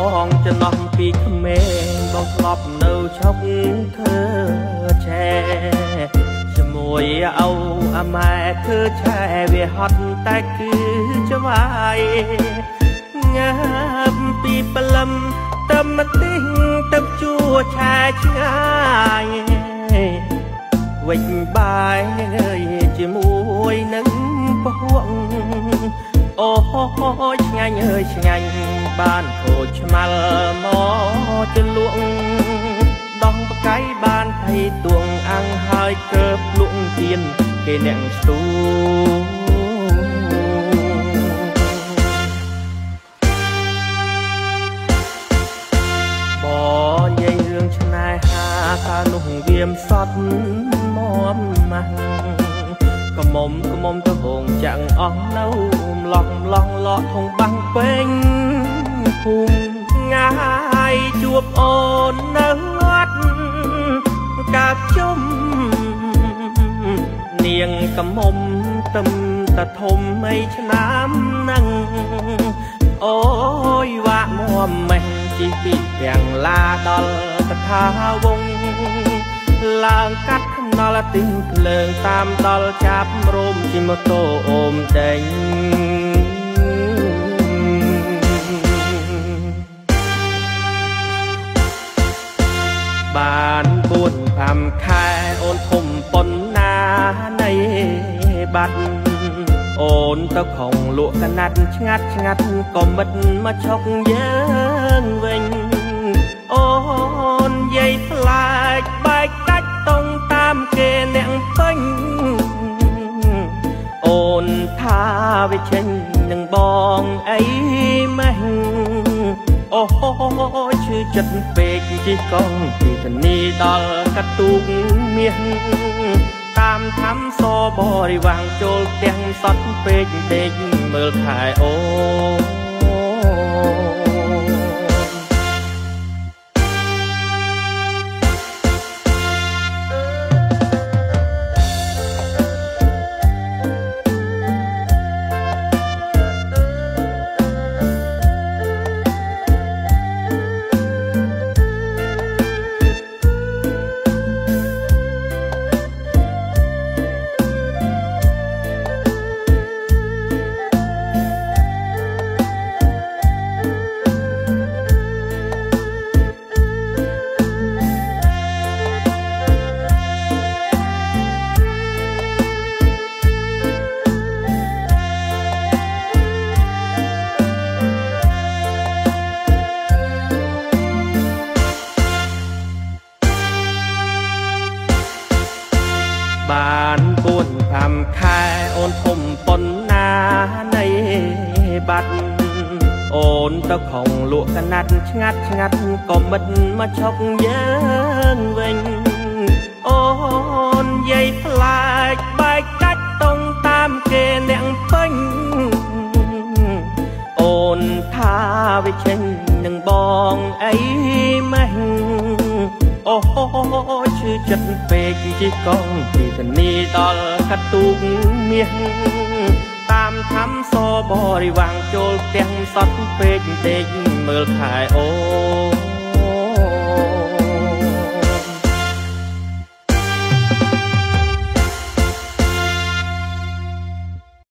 ងចំណោះពីក្មេងបងស្លប់នៅឈប់ធ្វើឆែជាមួយឪអាម៉ែធ្វើឆែវាហត់តែគឺច្បាយងាប់ពីប្លឹមទៅមកទីងទៅជួឆែឆ្ងាយវិញបាយអើយជាមួយនឹងពហួងអូយឆ្ងាញ់អើយឆ្ងាញ់បានខូចឆ្មាល់មកជលក់ដងបកៃបានថៃទួងអាំងហើយកើបលក់ទៀនគេអ្នកស្ទូបងនិយាយរឿងឆ្នេហាកាលនោះវាមសត់មមម៉ាំងកមុំទៅហងចាំងអស់នៅម្លោះលក់ធំបាំងពេញភូមិងាយជួបអូននៅវត្តកាបជុំនាងកមុំទឹមតធំmấyឆ្នាំនឹងអូយវាក់មួមមេះជីពីទាំងឡាដល់កថាវងឡើងកាត់ខ្នល់ទិញភ្លើងតាមដល់ចាប់រោមជិះម៉ូតូអូមដេញបាន4-5 ខែអូនធំប៉ុនណានៃបាត់អូនទៅខំលក់កណាត់ឆ្ងាត់ក៏មិនមកឈប់យើងវិញអូនយាយផ្លាច់បែកដាច់តង់តាមគេអ្នកពេញអូនថាវាចេញនឹងបងអីម៉េះអូយឈឺចិត្តពេកជិះកង់ពីធានីដល់កាត់ទូកមាសតាមថាំសបរិវាំងចូលទាំងសត់ពេកពេកមើលខែអូបាន4-5 ខែអូនធំប៉ុនណានៃបាត់អូនទៅខំលក់កណាត់ឆ្ងាត់ក៏មិនមកឈប់យើងវិញអូនយាយផ្លាច់បែកដាច់តង់តាមគេអ្នកពេញអូនថាវាចេញនឹងបងអីម៉េះអូយឈឺចិត្តពេកជិះកង់ពីធានីដល់កាត់ទូកមាសតាមថាំសបរិវាំងចូលទាំងសត់ពេកមើលខែអូ